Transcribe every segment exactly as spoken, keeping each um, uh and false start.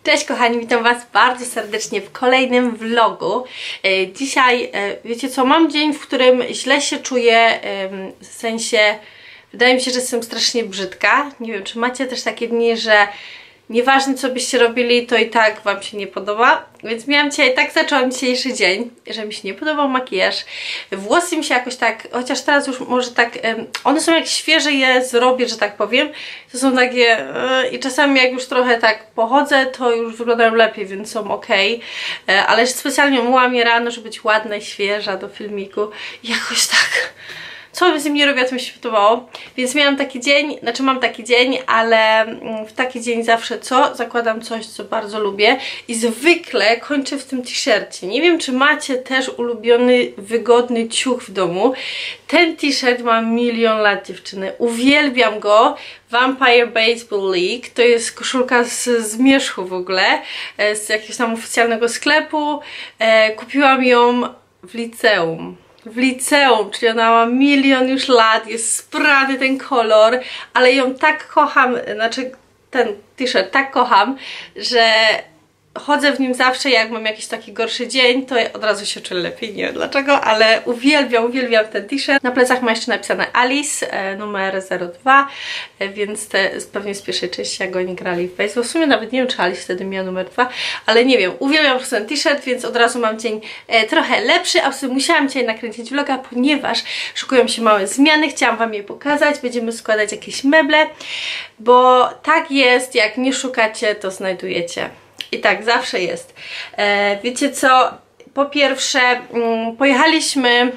Cześć kochani, witam Was bardzo serdecznie w kolejnym vlogu. Dzisiaj, wiecie co, mam dzień, w którym źle się czuję, w sensie, wydaje mi się, że jestem strasznie brzydka. Nie wiem, czy macie też takie dni, że nieważne co byście robili, to i tak Wam się nie podoba. Więc miałam dzisiaj, tak zaczęłam dzisiejszy dzień, że mi się nie podobał makijaż. Włosy mi się jakoś tak, chociaż teraz już może tak, um, one są jak świeże je zrobię, że tak powiem. To są takie yy, i czasami jak już trochę tak pochodzę, to już wyglądają lepiej, więc są ok. Yy, ale specjalnie umyłam je rano, żeby być ładna i świeża do filmiku. I jakoś tak... Co bym z nim nie robiła, to mi się podobało. Więc miałam taki dzień, znaczy mam taki dzień, ale w taki dzień zawsze co? Zakładam coś, co bardzo lubię i zwykle kończę w tym t-shircie. Nie wiem, czy macie też ulubiony, wygodny ciuch w domu. Ten t-shirt ma milion lat, dziewczyny. Uwielbiam go. Vampire Baseball League. To jest koszulka z zmierzchu w ogóle, z jakiegoś tam oficjalnego sklepu. E, kupiłam ją w liceum. W liceum, czyli ona ma milion już lat, jest sprany ten kolor, ale ją tak kocham, znaczy ten t-shirt tak kocham, że chodzę w nim zawsze, jak mam jakiś taki gorszy dzień, to od razu się czuję lepiej, nie wiem dlaczego, ale uwielbiam, uwielbiam ten t-shirt. Na plecach ma jeszcze napisane Alice, e, numer zero dwa, e, więc te, pewnie z pierwszej części jak oni grali w baseball. W sumie nawet nie wiem, czy Alice wtedy miała numer dwa, ale nie wiem, uwielbiam po prostu ten t-shirt, więc od razu mam dzień e, trochę lepszy, a w sumie musiałam dzisiaj nakręcić vloga, ponieważ szykują się małe zmiany, chciałam Wam je pokazać, będziemy składać jakieś meble, bo tak jest, jak nie szukacie, to znajdujecie. I tak zawsze jest. E, wiecie co? Po pierwsze, mm, pojechaliśmy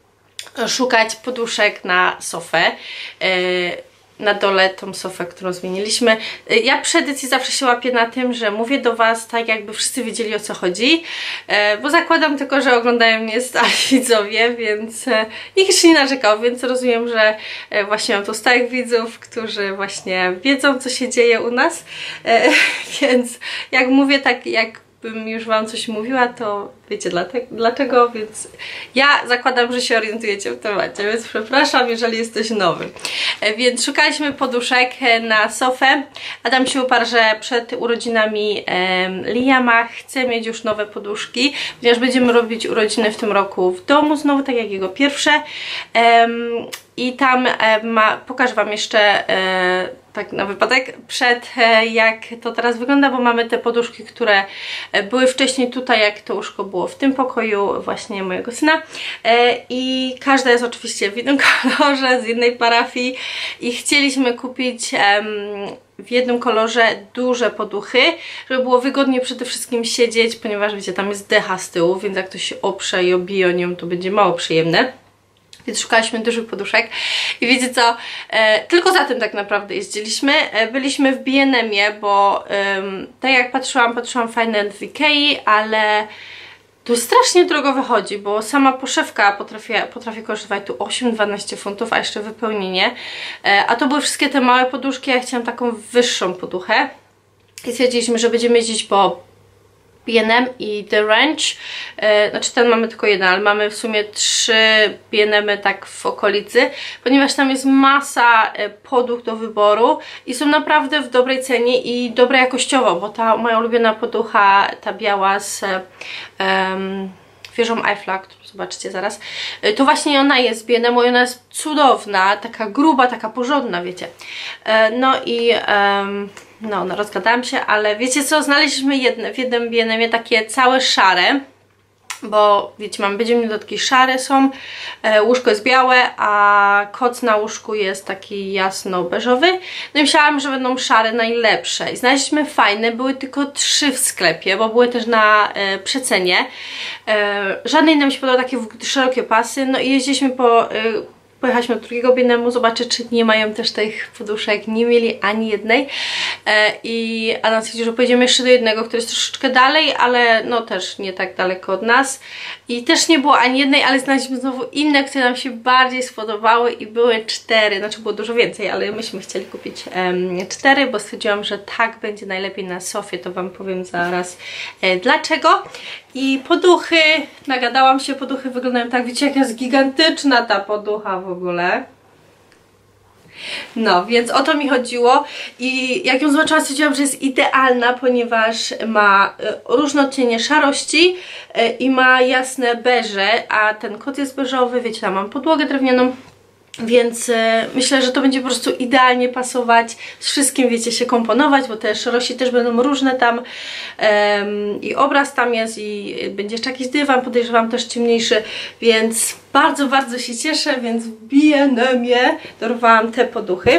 szukać poduszek na sofę. E, na dole tą sofę, którą zmieniliśmy. E, ja przy edycji zawsze się łapię na tym, że mówię do Was tak, jakby wszyscy wiedzieli, o co chodzi. E, bo zakładam tylko, że oglądają mnie stali widzowie, więc e, nikt jeszcze nie narzekał, więc rozumiem, że e, właśnie mam tu stałych widzów, którzy właśnie wiedzą, co się dzieje u nas. E, więc jak mówię tak, jak bym już Wam coś mówiła, to wiecie dlaczego, więc ja zakładam, że się orientujecie w temacie, więc przepraszam, jeżeli jesteś nowy. E, więc szukaliśmy poduszek na sofę. Adam się uparł, że przed urodzinami e, Liama chce mieć już nowe poduszki, ponieważ będziemy robić urodziny w tym roku w domu znowu, tak jak jego pierwsze. E, I tam e, ma, pokażę Wam jeszcze e, tak na wypadek przed e, jak to teraz wygląda, bo mamy te poduszki, które e, były wcześniej tutaj, jak to łóżko było w tym pokoju właśnie mojego syna e, i każda jest oczywiście w innym kolorze, z innej parafii i chcieliśmy kupić e, w jednym kolorze duże poduchy, żeby było wygodnie przede wszystkim siedzieć, ponieważ wiecie, tam jest decha z tyłu, więc jak ktoś się oprze i obije o nią, to będzie mało przyjemne. Więc szukaliśmy dużych poduszek i wiecie co, e, tylko za tym tak naprawdę jeździliśmy. E, byliśmy w B and M-ie, bo e, tak jak patrzyłam, patrzyłam fajne w Ikei, ale to strasznie drogo wychodzi, bo sama poszewka potrafi, potrafi kosztować tu osiem dwanaście funtów, a jeszcze wypełnienie. E, a to były wszystkie te małe poduszki, ja chciałam taką wyższą poduchę. I stwierdziliśmy, że będziemy jeździć po B and M i The Ranch, e, znaczy ten mamy tylko jeden, ale mamy w sumie trzy B and M-y tak w okolicy, ponieważ tam jest masa e, poduch do wyboru i są naprawdę w dobrej cenie i dobre jakościowo, bo ta moja ulubiona poducha, ta biała z e, um, wieżą Eiffla, którą zobaczycie zaraz, e, to właśnie ona jest z B and M-u i ona jest cudowna, taka gruba, taka porządna, wiecie. E, no i um, no, no rozgadałam się, ale wiecie co, znaleźliśmy jedne, w jednym B and M-ie takie całe szare, bo wiecie, mamy będziemy dodatki szare są, e, łóżko jest białe, a koc na łóżku jest taki jasno-beżowy. No i myślałam, że będą szare najlepsze i znaleźliśmy fajne, były tylko trzy w sklepie, bo były też na e, przecenie. E, żadnej nam się podobały takie szerokie pasy, no i jeździliśmy po... E, Pojechaliśmy do drugiego B and M-u, zobaczę, czy nie mają też tych poduszek. Nie mieli ani jednej. E, I Adam stwierdził, że pojedziemy jeszcze do jednego, który jest troszeczkę dalej, ale no też nie tak daleko od nas. I też nie było ani jednej, ale znaleźliśmy znowu inne, które nam się bardziej spodobały i były cztery. Znaczy było dużo więcej, ale myśmy chcieli kupić um, cztery, bo stwierdziłam, że tak będzie najlepiej na sofie. To Wam powiem zaraz e, dlaczego. I poduchy, nagadałam się, poduchy wyglądają tak, wiecie, jak jest gigantyczna ta poducha w ogóle. No, więc o to mi chodziło i jak ją zobaczyłam, stwierdziłam, że jest idealna, ponieważ ma różne odcienie szarości i ma jasne beże, a ten kot jest beżowy, wiecie, tam mam podłogę drewnianą, więc e, myślę, że to będzie po prostu idealnie pasować, z wszystkim, wiecie, się komponować, bo te szarości też będą różne tam e, i obraz tam jest i będzie jeszcze jakiś dywan, podejrzewam też ciemniejszy, więc bardzo, bardzo się cieszę, więc w B and M-ie dorwałam te poduchy.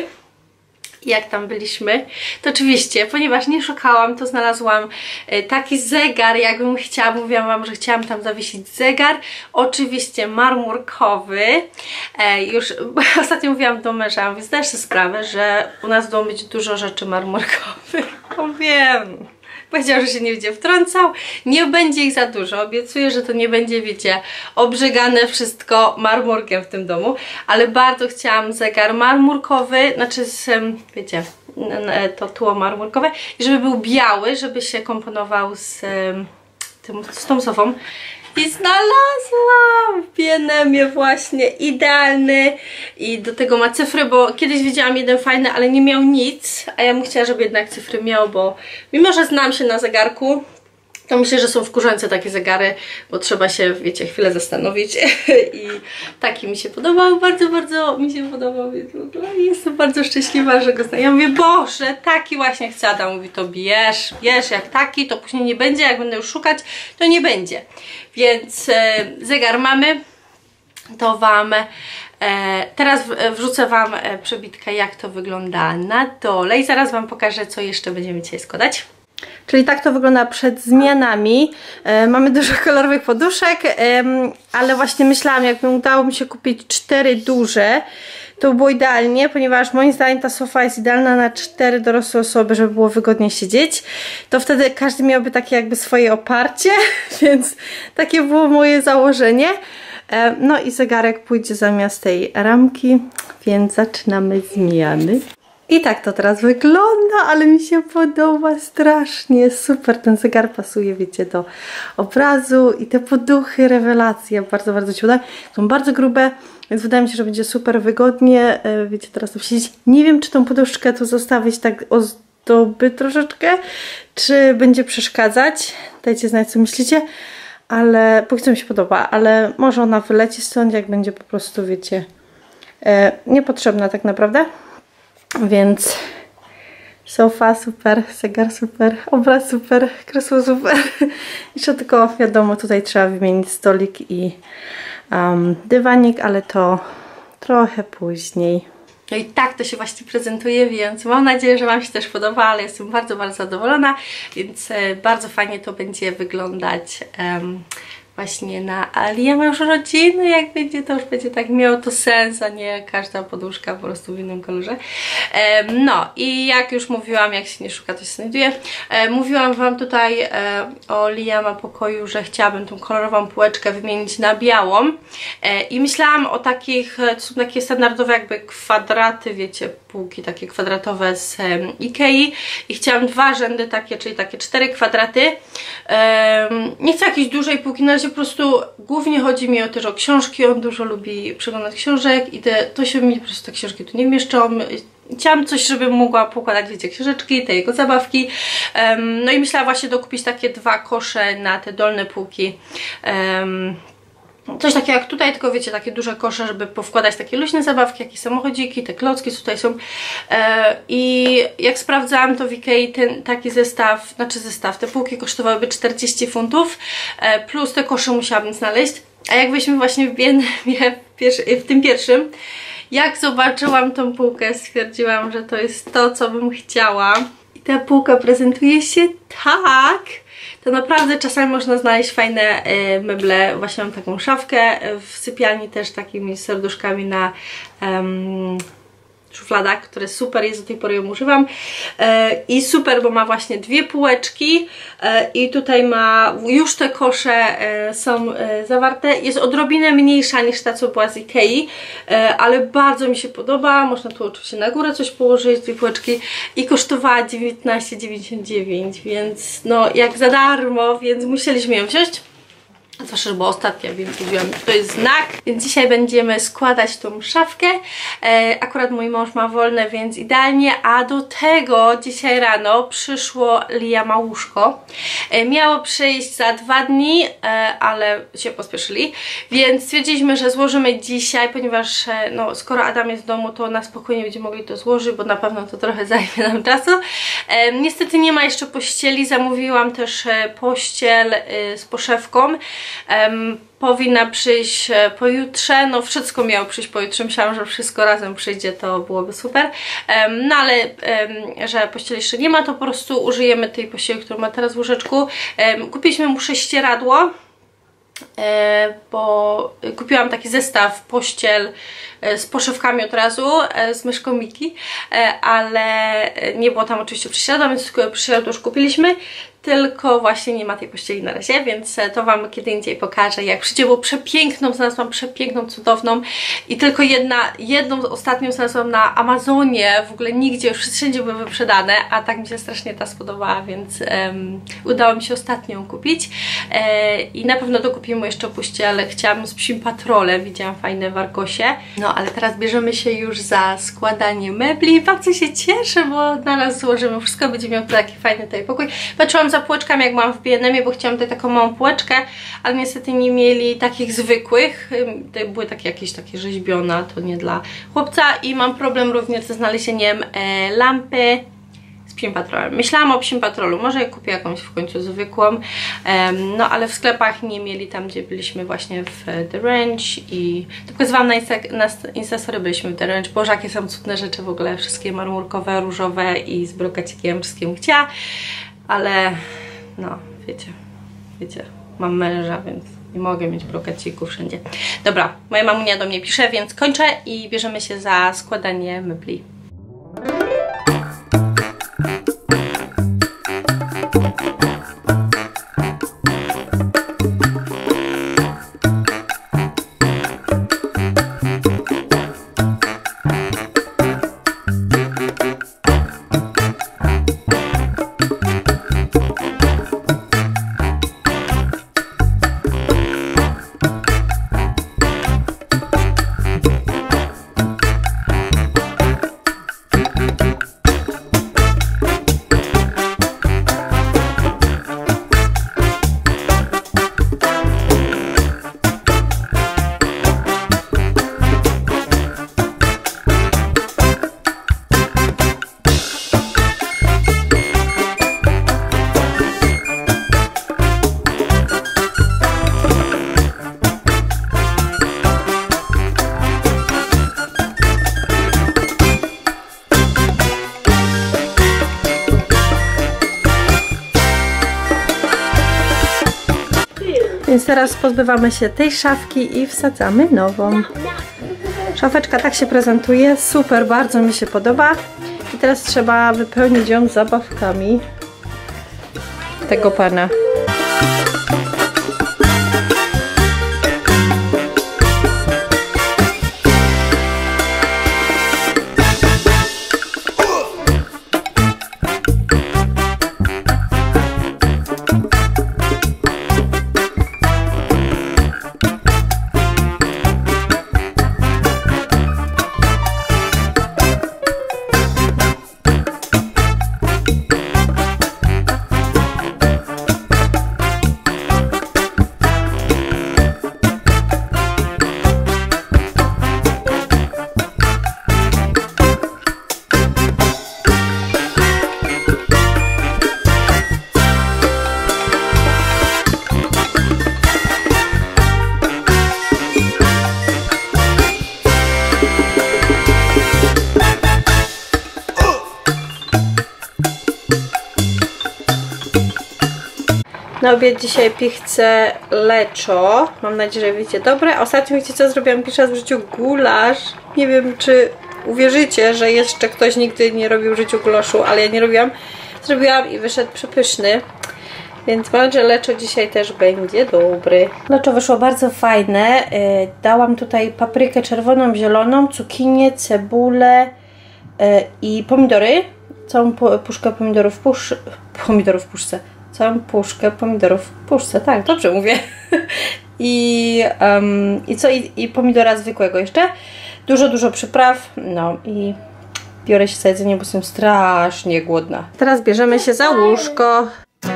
Jak tam byliśmy, to oczywiście, ponieważ nie szukałam, to znalazłam taki zegar, jakbym chciała, mówiłam wam, że chciałam tam zawiesić zegar, oczywiście marmurkowy. E, już ostatnio mówiłam do męża, mówię, zdajesz sobie sprawę, że u nas w domu będzie dużo rzeczy marmurkowych. No wiem. Powiedział, że się nie będzie wtrącał, nie będzie ich za dużo, obiecuję, że to nie będzie, wiecie, obrzegane wszystko marmurkiem w tym domu, ale bardzo chciałam zegar marmurkowy, znaczy z, wiecie, to tło marmurkowe i żeby był biały, żeby się komponował z, tym, z tą sofą. I znalazłam w B and M-ie właśnie idealny i do tego ma cyfry, bo kiedyś widziałam jeden fajny, ale nie miał nic, a ja bym chciała, żeby jednak cyfry miał, bo mimo, że znam się na zegarku, to myślę, że są wkurzające takie zegary, bo trzeba się, wiecie, chwilę zastanowić i taki mi się podobał, bardzo, bardzo mi się podobał, więc jestem bardzo szczęśliwa, że go znam. Ja mówię, Boże, taki właśnie chcę, Adam mówi, to bierz, bierz, jak taki, to później nie będzie, jak będę już szukać, to nie będzie. Więc e, zegar mamy, to wam e, teraz wrzucę wam przebitkę, jak to wygląda na dole i zaraz wam pokażę, co jeszcze będziemy dzisiaj składać. Czyli tak to wygląda przed zmianami. E, mamy dużo kolorowych poduszek, e, ale właśnie myślałam, jakby udało mi się kupić cztery duże, to było idealnie, ponieważ moim zdaniem ta sofa jest idealna na cztery dorosłe osoby, żeby było wygodnie siedzieć. To wtedy każdy miałby takie jakby swoje oparcie, więc takie było moje założenie. E, no i zegarek pójdzie zamiast tej ramki, więc zaczynamy zmiany. I tak to teraz wygląda, ale mi się podoba strasznie, super, ten zegar pasuje, wiecie, do obrazu i te poduchy, rewelacja, bardzo, bardzo ci uda. Są bardzo grube, więc wydaje mi się, że będzie super wygodnie, wiecie, teraz to siedzieć. Nie wiem, czy tą poduszkę tu zostawić tak ozdoby troszeczkę, czy będzie przeszkadzać, dajcie znać, co myślicie, ale póki co mi się podoba, ale może ona wyleci stąd, jak będzie po prostu, wiecie, niepotrzebna tak naprawdę. Więc sofa super, zegar super, obraz super, krzesło super. Jeszcze tylko wiadomo, tutaj trzeba wymienić stolik i um, dywanik, ale to trochę później. No i tak to się właśnie prezentuje, więc mam nadzieję, że wam się też podoba, ale jestem bardzo, bardzo zadowolona, więc e, bardzo fajnie to będzie wyglądać um, właśnie na Liam ma już rodziny, jak będzie, to już będzie tak miało to sens, a nie każda poduszka po prostu w innym kolorze. E, no i jak już mówiłam, jak się nie szuka, to się znajduje. E, mówiłam wam tutaj e, o Liama pokoju, że chciałabym tą kolorową półeczkę wymienić na białą e, i myślałam o takich, to są takie standardowe jakby kwadraty, wiecie, półki takie kwadratowe z e, Ikei i chciałam dwa rzędy takie, czyli takie cztery kwadraty. E, nie chcę jakiejś dużej półki, na razie po prostu głównie chodzi mi o też o książki, on dużo lubi przeglądać książek i te, to się mi po prostu te książki tu nie mieszczą. Chciałam coś, żebym mogła pokładać, wiecie, książeczki, te jego zabawki. Um, no i myślałam właśnie dokupić takie dwa kosze na te dolne półki. Um, Coś takiego jak tutaj, tylko wiecie, takie duże kosze, żeby powkładać takie luźne zabawki, jakieś samochodziki, te klocki tutaj są. E, I jak sprawdzałam, to w Ikei ten taki zestaw, znaczy zestaw, te półki kosztowałyby czterdzieści funtów, e, plus te kosze musiałabym znaleźć. A jak byliśmy właśnie w B and M-ie, w, w tym pierwszym, jak zobaczyłam tą półkę, stwierdziłam, że to jest to, co bym chciała. I ta półka prezentuje się tak, to naprawdę czasami można znaleźć fajne y, meble. Właśnie mam taką szafkę w sypialni też takimi serduszkami na um, szufladach, które super jest, do tej pory ją używam. E, I super, bo ma właśnie dwie półeczki e, i tutaj ma, już te kosze e, są e, zawarte. Jest odrobinę mniejsza niż ta, co była z Ikei, e, ale bardzo mi się podoba. Można tu oczywiście na górę coś położyć, dwie półeczki i kosztowała dziewiętnaście dziewięćdziesiąt dziewięć, więc no jak za darmo, więc musieliśmy ją wziąć. Zwłaszcza, że była ostatnia, więc mówiłam, to jest znak. Więc dzisiaj będziemy składać tą szafkę. E, akurat mój mąż ma wolne, więc idealnie. A do tego dzisiaj rano przyszło Liama łóżko. E, miało przyjść za dwa dni, e, ale się pospieszyli. Więc stwierdziliśmy, że złożymy dzisiaj, ponieważ e, no, skoro Adam jest w domu, to na spokojnie będziemy mogli to złożyć, bo na pewno to trochę zajmie nam czasu. E, niestety nie ma jeszcze pościeli. Zamówiłam też e, pościel e, z poszewką. Um, powinna przyjść pojutrze, no wszystko miało przyjść pojutrze, myślałam, że wszystko razem przyjdzie, to byłoby super, um, no ale um, że pościeli jeszcze nie ma, to po prostu użyjemy tej pościeli, którą ma teraz w łóżeczku. Um, kupiliśmy mu prześcieradło, E, bo kupiłam taki zestaw pościel e, z poszewkami od razu, e, z myszką Miki, e, ale nie było tam oczywiście prześcieradła, więc prześcieradło już kupiliśmy, tylko właśnie nie ma tej pościeli na razie, więc to Wam kiedy indziej pokażę, jak przyjdzie, bo przepiękną znalazłam, przepiękną, cudowną i tylko jedna, jedną ostatnią znalazłam na Amazonie, w ogóle nigdzie, już wszędzie były wyprzedane, a tak mi się strasznie ta spodobała, więc um, udało mi się ostatnią kupić e, i na pewno dokupimy jeszcze pościel, chciałam z Psim Patrolem, widziałam fajne w Argosie, no ale teraz bierzemy się już za składanie mebli, bardzo się cieszę, bo naraz złożymy wszystko, będzie miał taki fajny tutaj pokój. Patrzyłam za półeczkami, jak mam w B and M, bo chciałam tutaj taką małą półeczkę, ale niestety nie mieli takich zwykłych, były takie jakieś takie rzeźbione, to nie dla chłopca i mam problem również ze znalezieniem e, lampy z Psim Patrolem. Myślałam o Psim Patrolu, może kupię jakąś w końcu zwykłą, um, no ale w sklepach nie mieli tam, gdzie byliśmy właśnie w The Ranch i to pokazywałam na, Insta na Instastory, byliśmy w The Ranch. Boże, jakie są cudne rzeczy w ogóle, wszystkie marmurkowe, różowe i z brokacikiem, wszystkim chciała. Ale no, wiecie, wiecie, mam męża, więc nie mogę mieć brokacików wszędzie. Dobra, moja mamunia do mnie pisze, więc kończę i bierzemy się za składanie mebli. Więc teraz pozbywamy się tej szafki i wsadzamy nową. Szafeczka tak się prezentuje, super, bardzo mi się podoba. I teraz trzeba wypełnić ją zabawkami tego pana. Na obiad dzisiaj pichcę leczo. Mam nadzieję, że wiecie dobre. Ostatnio wiecie co zrobiłam pierwszy raz w życiu? Gulasz. Nie wiem, czy uwierzycie, że jeszcze ktoś nigdy nie robił w życiu gulaszu, ale ja nie robiłam. Zrobiłam i wyszedł przepyszny. Więc mam nadzieję, że leczo dzisiaj też będzie dobry. Leczo wyszło bardzo fajne. Dałam tutaj paprykę czerwoną, zieloną, cukinię, cebulę i pomidory. Całą puszkę pomidorów w pusz... pomidorów w puszce. całą puszkę pomidorów w puszce, tak, dobrze mówię. I, um, i co? I, I pomidora zwykłego jeszcze. Dużo, dużo przypraw. No i biorę się za jedzenie, bo jestem strasznie głodna. Teraz bierzemy się za łóżko.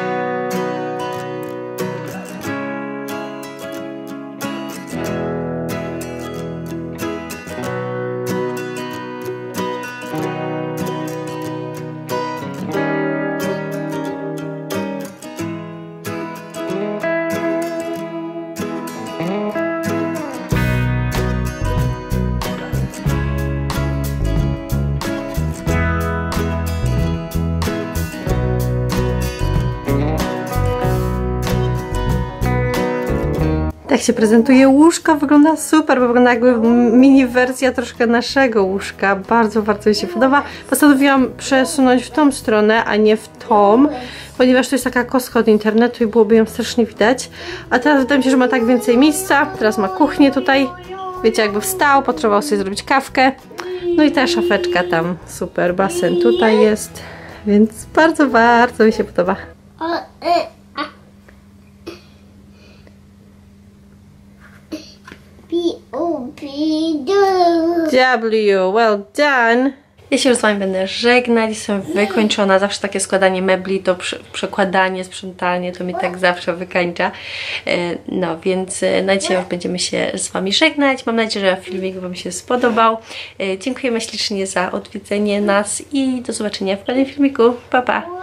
Tak się prezentuje łóżko, wygląda super, bo wygląda jakby mini wersja troszkę naszego łóżka. Bardzo, bardzo mi się podoba. Postanowiłam przesunąć w tą stronę, a nie w tą, ponieważ to jest taka kostka od internetu i byłoby ją strasznie widać. A teraz wydaje mi się, że ma tak więcej miejsca. Teraz ma kuchnię tutaj. Wiecie, jakby wstał, potrzebował sobie zrobić kawkę. No i ta szafeczka tam, super, basen tutaj jest. Więc bardzo, bardzo mi się podoba. W, well done. Ja się już z Wami będę żegnać, jestem wykończona. Zawsze takie składanie mebli, to przekładanie, sprzątanie, to mi tak zawsze wykańcza. No więc na dzisiaj już będziemy się z Wami żegnać. Mam nadzieję, że filmik Wam się spodobał. Dziękujemy ślicznie za odwiedzenie nas i do zobaczenia w kolejnym filmiku. Pa, pa!